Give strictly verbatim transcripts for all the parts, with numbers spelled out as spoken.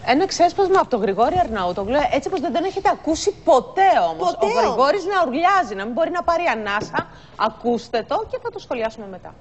Ένα ξέσπασμα από τον Γρηγόρη Αρναούτογλου, έτσι πως δεν τον έχετε ακούσει ποτέ όμως. Ποτέ. Ο Γρηγόρης να ουρλιάζει, να μην μπορεί να πάρει ανάσα. Ακούστε το και θα το σχολιάσουμε μετά.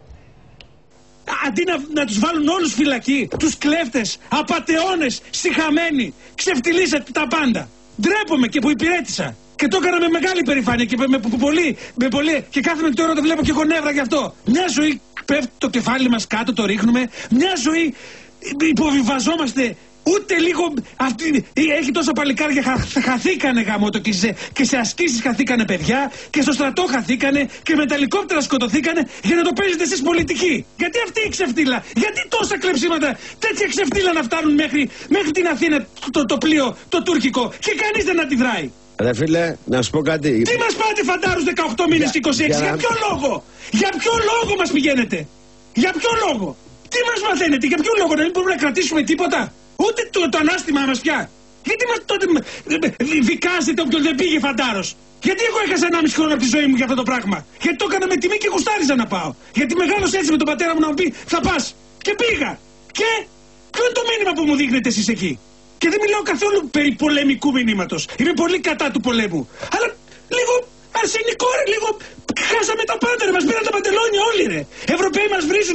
Αντί να, να τους βάλουν όλους φυλακή, τους κλέφτες, απατεώνες, σιχαμένοι, ξεφτιλίσατε τα πάντα. Ντρέπομαι και που υπηρέτησα. Και το έκανα με μεγάλη υπερηφάνεια και με, με, με, πολύ, με πολύ. Και κάθομαι τώρα το βλέπω και έχω νεύρα γι' αυτό. Μια ζωή πέφτει το κεφάλι μας κάτω, το ρίχνουμε. Μια ζωή υποβιβαζόμαστε. Ούτε λίγο. Αυτή, έχει τόσα παλικάρια. Χα, χαθήκανε γαμώτο και σε, και σε ασκήσεις χαθήκανε παιδιά. Και στο στρατό χαθήκανε. Και με τα ελικόπτερα σκοτωθήκανε. Για να το παίζετε εσείς πολιτική. Γιατί αυτή η ξεφτύλα. Γιατί τόσα κλεψίματα. Τέτοια ξεφτύλα να φτάνουν μέχρι, μέχρι την Αθήνα το, το, το πλοίο το τουρκικό. Και κανείς δεν αντιδράει. Ρε φίλε, να σου πω κάτι. Τι μας πάτε φαντάρους δεκαοκτώ μήνες και είκοσι έξι. Για, για ποιο λόγο. Για ποιο λόγο μας πηγαίνετε. Για ποιο λόγο. Τι μας μαθαίνετε. Για ποιο λόγο. Να μην μπορούμε να κρατήσουμε τίποτα. Ούτε το, το ανάστημά μας πια. Γιατί μας τότε δικάζετε όποιον δεν πήγε φαντάρος. Γιατί εγώ έχασα ενάμιση χρόνο από τη ζωή μου για αυτό το πράγμα. Γιατί το έκανα με τιμή και γουστάριζα να πάω. Γιατί μεγάλωσα έτσι με τον πατέρα μου να μου πει θα πας. Και πήγα. Και ποιο είναι το μήνυμα που μου δείχνετε εσείς εκεί. Και δεν μιλάω καθόλου περί πολεμικού μηνύματος. Είμαι πολύ κατά του πολέμου. Αλλά λίγο αρσενικό ρε, λίγο χάσαμε τα πάντα ρε. Μας πήραν τα παντελόνια όλοι ρε. Ευρωπαίοι μας βρίζουνε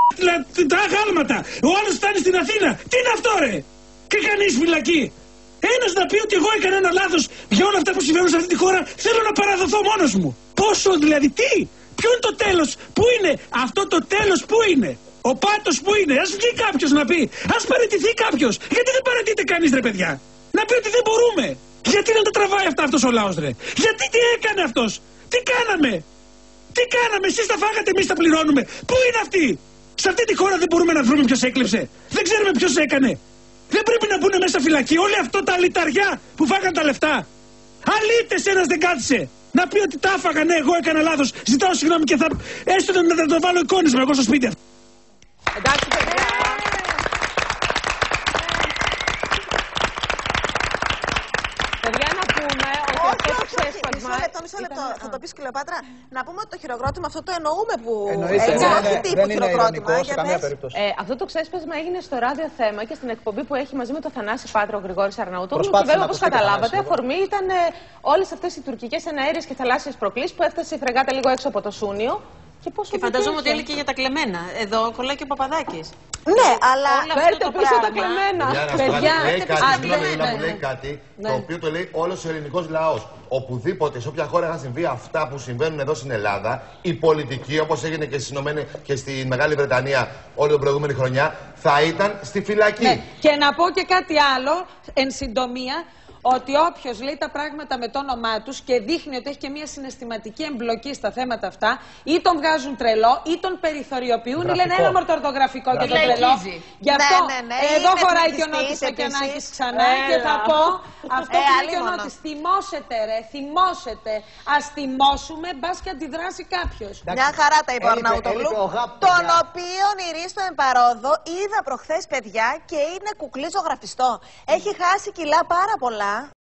τα αγάλματα. Ο άλλος φτάνει στην Αθήνα. Τι είναι αυτό ρε. Και κανείς φυλακή. Ένας να πει ότι εγώ έκανα ένα λάθος για όλα αυτά που συμβαίνουν σε αυτή τη χώρα. Θέλω να παραδοθώ μόνος μου. Πόσο δηλαδή, τι. Ποιο είναι το τέλος. Πού είναι αυτό το τέλος, πού είναι. Ο πάτος που είναι, ας βγει κάποιος να πει, ας παραιτηθεί κάποιος. Γιατί δεν παραιτείται κανείς ρε παιδιά. Να πει ότι δεν μπορούμε. Γιατί να τα τραβάει αυτά αυτός ο λαός ρε. Γιατί τι έκανε αυτός. Τι κάναμε. Τι κάναμε, εσείς τα φάγατε, εμείς τα πληρώνουμε. Πού είναι αυτοί. Σε αυτή τη χώρα δεν μπορούμε να βρούμε ποιος έκλεψε. Δεν ξέρουμε ποιος έκανε. Δεν πρέπει να μπουν μέσα φυλακή όλοι αυτό τα αλυταριά που φάγαν τα λεφτά. Αλήτες ένας δεν κάθισε. Να πει ότι τα έφαγα, ναι, εγώ έκανα λάθος. Ζητάω συγγνώμη και θα έστω να, να το βάλω εικόνισμα εγώ στο σπίτι. Εντάξει, παιδιά. Παιδιά, να πούμε ότι αυτό το ξέσπασμα... Μισό λεπτό, μισό λεπτό. Θα το πεις Κλεοπάτρα. Να πούμε ότι το χειροκρότημα αυτό το εννοούμε που... Εννοείται, όχι τύπου χειροκρότημα. σε καμία περίπτωση. Ε, αυτό το ξέσπασμα έγινε στο ράδιο θέμα και στην εκπομπή που έχει μαζί με τον Θανάση Πάτρο ο Γρηγόρης Αρναούτογλου. Και βέβαια, όπως καταλάβατε, αφορμή ήταν ε, όλες αυτές οι τουρκικές εναέριες και θαλάσσιες προκλήσεις που έφτασε η φρεγάτα λίγο έξω από το Σούνιο. Και, και φανταζόμαι ότι έλεγε για τα κλεμμένα. Εδώ κολλάει και ο Παπαδάκης. Ναι, αλλά φέρτε πίσω τα κλεμμένα. Παιδιά, μου λέει κάτι το οποίο το λέει όλος ο ελληνικός λαός. Οπουδήποτε, σε όποια χώρα είχαν συμβεί αυτά που συμβαίνουν εδώ στην Ελλάδα, η πολιτική, όπως έγινε και, και στη Μεγάλη Βρετανία όλη την προηγούμενη χρονιά, θα ήταν στη φυλακή. Ναι. Και να πω και κάτι άλλο, εν συντομία, ότι όποιος λέει τα πράγματα με το όνομά τους και δείχνει ότι έχει και μια συναισθηματική εμπλοκή στα θέματα αυτά, ή τον βγάζουν τρελό, ή τον περιθωριοποιούν, ή λένε ένα μορτορθογραφικό και τον τρελό. Γι' αυτό ναι, ναι, ναι, εδώ χωράει και ο πολιτιστής, Νότης και ανάγκης ξανά. Έλα. Και θα πω αυτό Ε, που λέει άλλη και ο μόνο. Νότης. Θυμώσετε ρε, θυμώσετε. Ας θυμώσουμε, μπας και αντιδράσει κάποιος. μια χαρά τα είπε ο Έλειπε- Αρναούτογλου, έλειπε ο Γάπ, τον παιδιά. οποίον η Ρίστο εμπαρόδο είδα προχθές παιδιά και είναι κουκλί ζωγραφιστό. Έχει χάσει κιλά πάρα πολλά